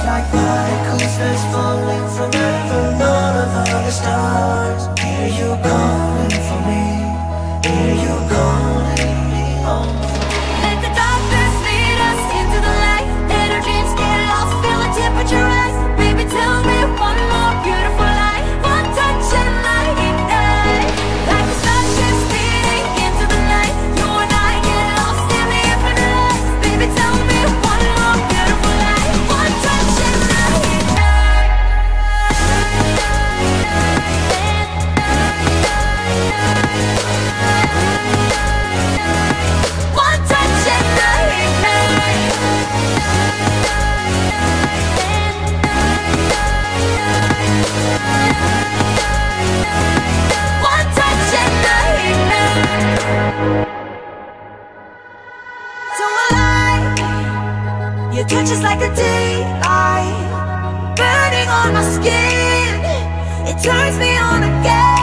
like particles that's falling from heaven, all of the stars. Hear you calling for me, hear you calling me home. Let the darkness lead us into the light. Let our dreams get lost, feel the temperature rise. Baby, tell me one more beautiful lie. One touch and I ignite, like a starship speeding into the night. You and I get lost in the infinite light. Baby, tell me one more beautiful lie. One touch and I ignite. One touch and I ignite. One touch and I ignite. So alive, your touch is like a daylight, burning on my skin. It turns me on again.